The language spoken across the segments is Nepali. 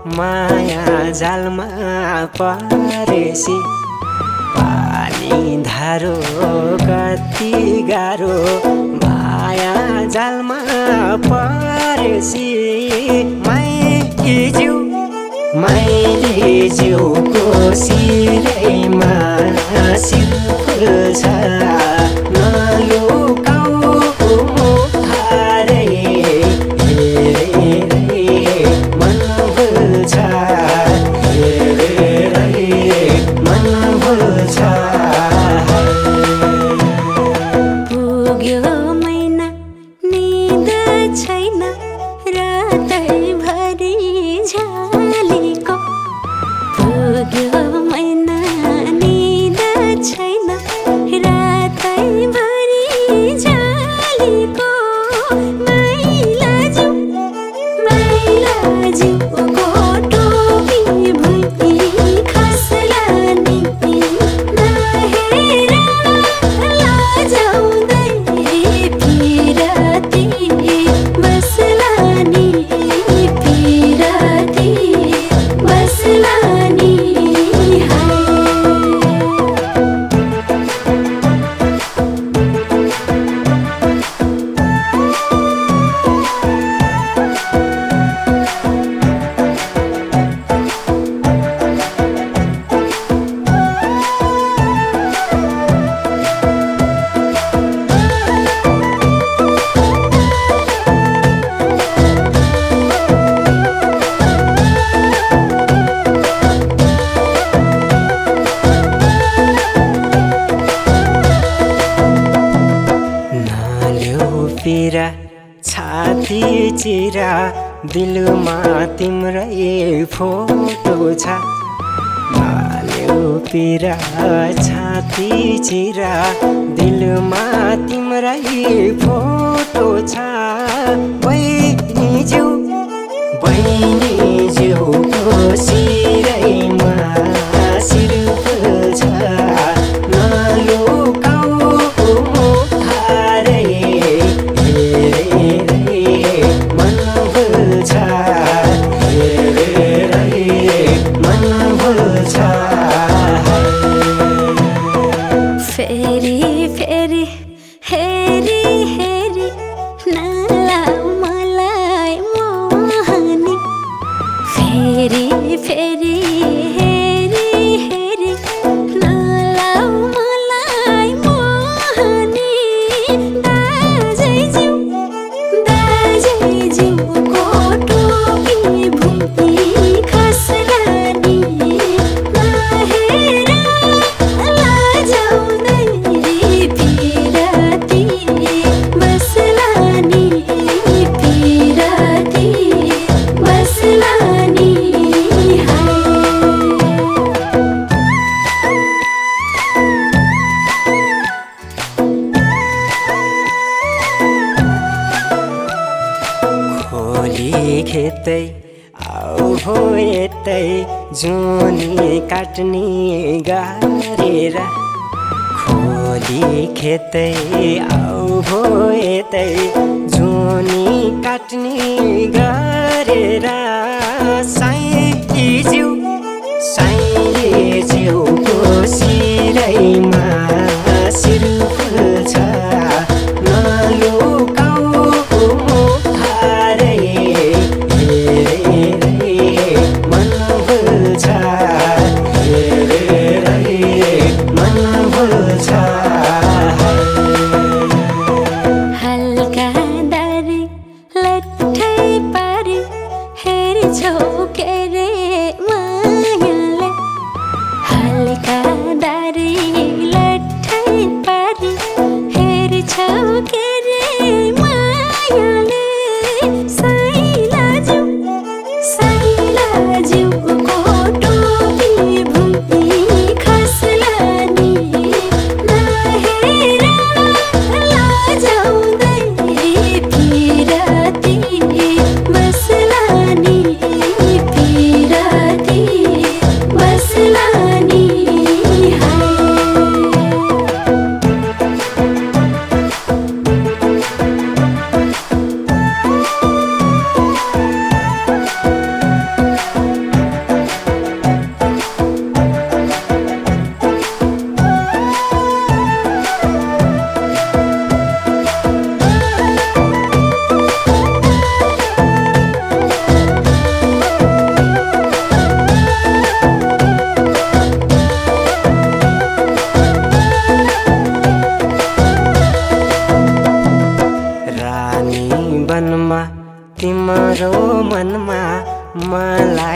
माया जालमा परेसी पानी धारो कति गाह्रो माया जालमा परेसी मैले जिउको सिरैमा सिर फुल्छ नलुकाऊ मुहारै हेरेरै मन भुल्छ हेरेरै मन भुल्छ पुग्यो महिना निद छैन रातैभरि झ्यालीको पुग्यो महिना निद छैन रातैभरि झ्यालीको मैला जिउको टोपी भुइँ खस्ला नि नहेर लजाउँदै पिराती बस्ला नि पिराती बस्ला नि पिरा छाती चिरा दिलमा तिम्रै फोटो छ नाल्यो पिरा छाती चिरा दिलमा तिम्रै फोटो छ बहिनी जिउको सिरैमा सिर फुल्छ नलुकाऊ मुहारै मन भुल्छ हेरेरै मन भुल्छ फेरि फेरि हेरी हेरी नलाऊ मलाई मोहनी फेरि फेरि हेरी हेरी नलाऊ मलाई मोहनी दाजै जिउको टोपी भुइँ खस्ला नि नहेर लजाउँदै पिराती बस्ला नि पिराती बस्ला नि खोली खेतै आऊ भो यतै जुनी काट्ने गरेर खोली खेतै आऊ भो यतै जुनी काट्ने गरेर साइली जिउको सिरैमा सिर फुल्छ नलुकाऊ मुहारै हेरेरै मन भुल्छ हेरेरै मन भुल्छ हल्का दारी लट्ठै पारी हेर्छौ के रे मायाले हल्का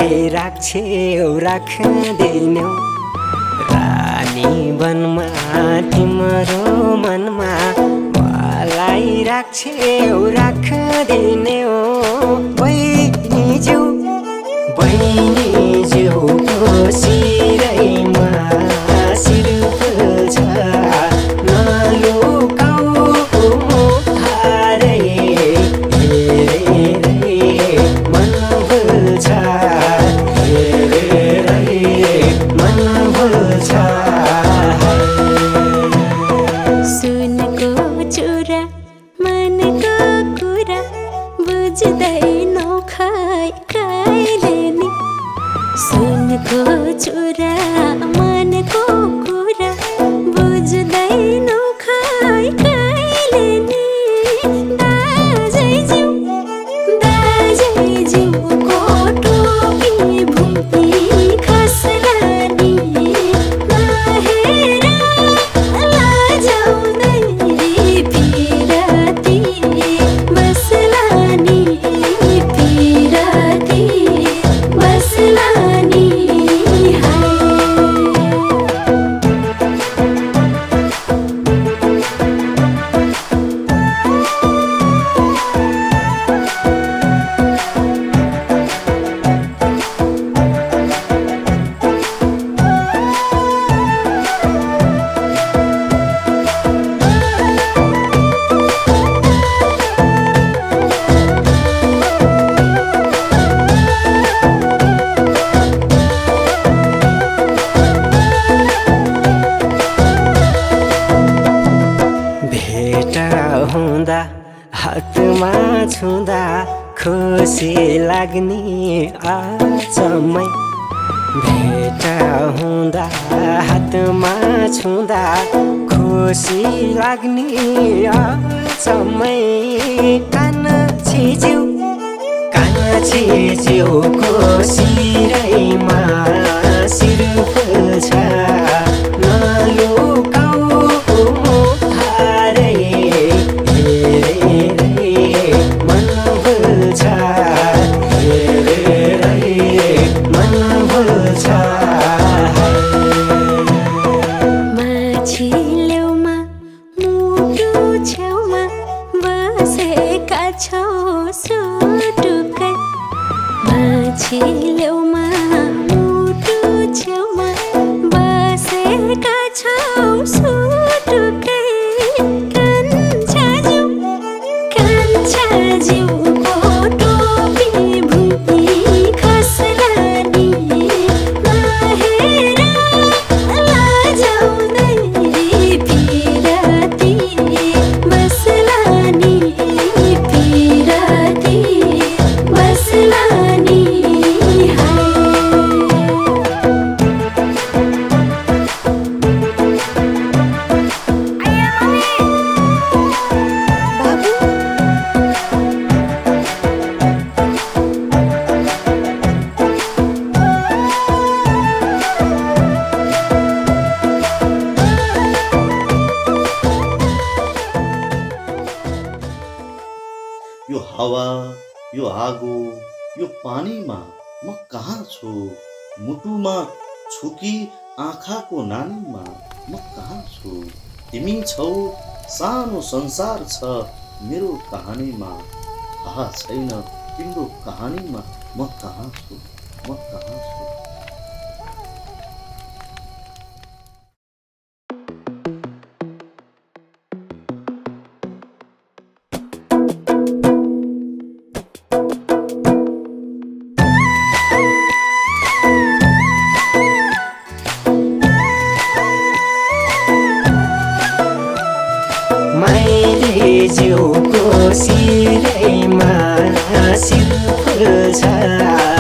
मलाई राख्छौ राख्दैनौ रानी वनमा तिम्रो मनमा मलाई राख्छौ राख्दैनौ बहिनी ज्यूको शिरैमा शिर फुल्छ नलुकाऊ मुहारै हेरेरै मन भुल्छ हेरेरै मन भुल्छ सुनको चुरा मनको कुरा बुझ्दैनौ खै कहिले नि सुनको चुरा मनको कुरा बुझ्दैनौ खै कहिले नि दाजै जिउको टोपी भुइँ खस्ला नि नहेर लजाउँदै पिराती बस्ला नि पिराती बस्ला नि भेट हुँदा हातमा छुँदा खुसी लाग्ने आचम्मै भेट हुँदा हातमा छुँदा खुसी लाग्ने आचम्मै कान्छी जिउको शिरैमा शिर फुल्छ नलुकाऊ मुहारै हेरेरै मन भुल्छ हेरेरै मन भुल्छ माछिलेउमा मुटु छेउमा बसेका छौ सुटुक्कै माछिलेउमा मुटु छेउमा बसेका छौ सुटुक्कै कान्छा जिउको टोपी भुइँ खस्ला नि नहेर लजाउँदै पिराती बस्ला नि पिराती बस्ला नि यो हावा यो आगो यो पानीमा म कहाँ छु मुटुमा छुकी आँखाको नानीमा म कहाँ छु तिमी छौ सानो संसार छ मेरो कहानीमा थाहा छैन तिम्रो कहानीमा म कहाँ छु म कहाँ छु जिउको शिरैमा शिर फुल्छ